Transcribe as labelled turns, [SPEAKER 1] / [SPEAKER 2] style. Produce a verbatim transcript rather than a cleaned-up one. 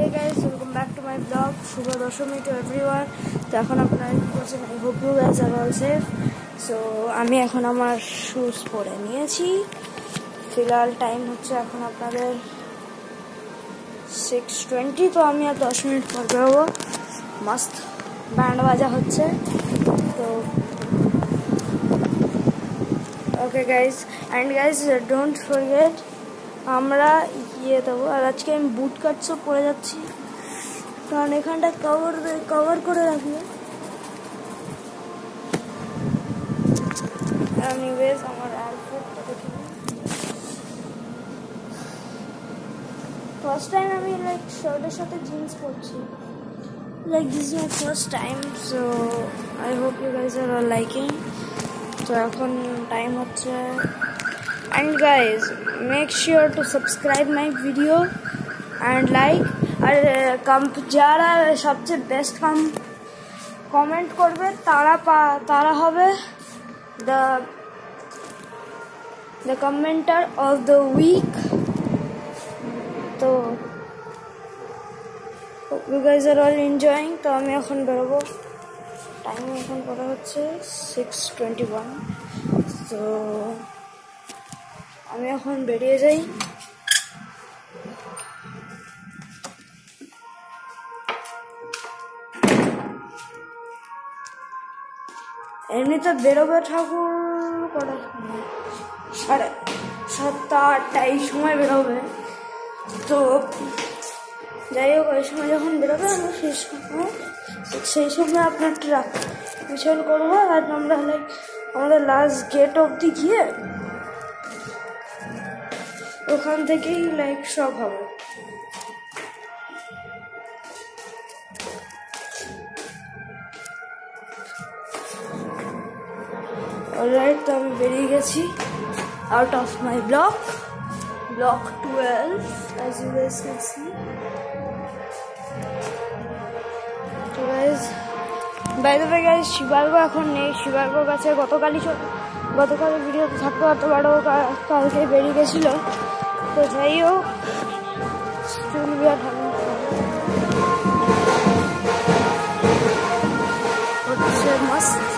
[SPEAKER 1] Hey guys, welcome back to my vlog. Shubha Dashami to everyone. তো এখন আপনারা কি করছেন? I hope you guys are all safe. So আমি এখন আমার শুজ পরে নিয়েছি। ফিলহাল টাইম হচ্ছে এখন আপনাদের সিক্স টোয়েন্টি। তো আমি আর দশ মিনিট পর বেরোবো। মস্ত ব্যান্ড বাজা হচ্ছে। তো okay guys, and guys don't forget আমরা ইয়ে দেবো। আর আজকে আমি বুট কাটসও পরে যাচ্ছি, কারণ এখানটা কভার কভার করে রাখবে। এনিওয়েজ আমার আউটফিটটা দেখি। ফার্স্ট টাইম আমি লাইক শার্টের সাথে জিন্স পরছি। Like this is my first time, so I hope you guys are all liking. তো এখন টাইম হচ্ছে, and guys make sure to subscribe my video and like, আর যারা সবচেয়ে বেস্ট কম কমেন্ট করবে তারা তারা হবে the the commenter of the week. তো you guys are all enjoying. তো আমি এখন বেরোবো। টাইম এখন করা হচ্ছে সিক্স টোয়েন্টি ওয়ান। তো আমি এখন বেরিয়ে যাই। এমনিতে বেরোবে ঠাকুর কটা সাড়ে সাতটা আটটা এই সময় বেরোবে। তো যাই হোক, ওই সময় যখন বেরোবে আমরা সেই সময় সেই সময় আপনার ট্রাক পিছন করবো। আর আমরা লাইক আমাদের লাস্ট গেট অবধি গিয়ে ওখান থেকেই লাইক সব হবে। অলরাইট, তো আমি বেরিয়ে গেছি out of my block block twelve, as you guys can see. তো guys, by the way guys, শিবার্গ এখন নেই। শিবার্গর কাছে গতকালই গতকালের ভিডিওতে থাকতে পারতে পারো, কালকে বেরিয়ে গেছিল। তো যাই হোক, still we are having fun. হচ্ছে মাস্ট